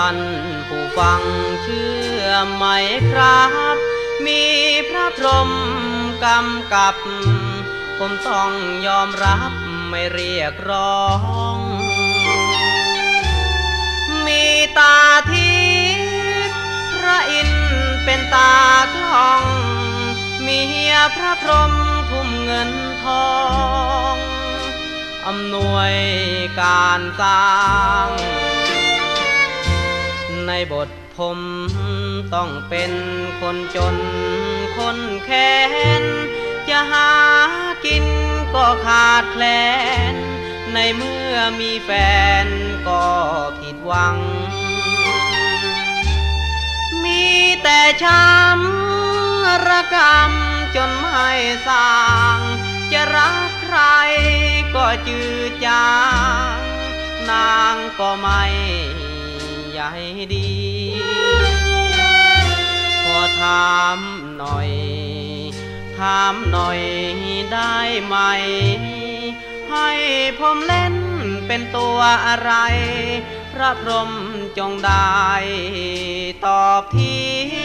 ท่านผู้ฟังเชื่อไหมครับมีพระพรหมกำกับผมต้องยอมรับไม่เรียกร้องมีตาทิพย์พระอินทร์เป็นตากล้องเมียพระพรหมทุ่มเงินทองอำนวยการสร้างในบทผมต้องเป็นคนจนคนแค้นจะหากินก็ขาดแคลนในเมื่อมีแฟนก็ผิดหวังมีแต่ช้ำระกำจนไม่สร้างจะรักใครก็จืดจางนางก็ไม่ใหญ่ดีขอถามหน่อยได้ไหมให้ผมเล่นเป็นตัวอะไรพระพรหมจงได้ตอบที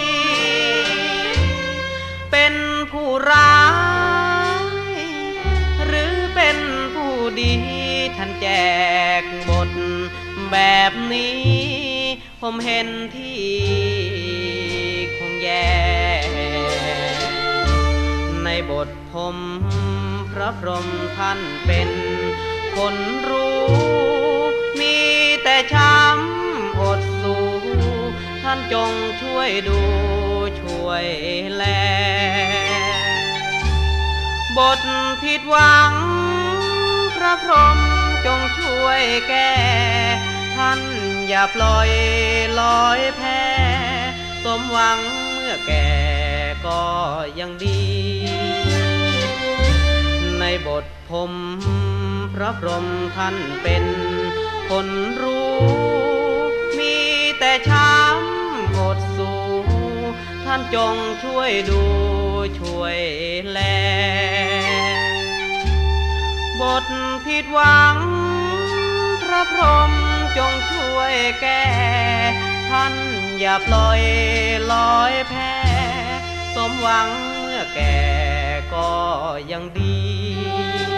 เป็นผู้ร้ายหรือเป็นผู้ดีท่านแจกบทแบบนี้ผมเห็นที่คงแย่ในบทผมพระพรหมท่านเป็นคนรู้มีแต่ช้ำอดสู้ท่านจงช่วยดูช่วยแลบทผิดหวังพระพรหมจงช่วยแก้ท่านอย่าปล่อยลอยแพสมหวังเมื่อแก่ก็ยังดีในบทผมพระพรหมท่านเป็นคนรู้มีแต่ช้ำอดสู้ท่านจงช่วยดูช่วยแลบทผิดหวังพระพรหมจงช่วยแก้ท่านอย่าปล่อยลอยแพสมหวังเมื่อแก่ก็ยังดี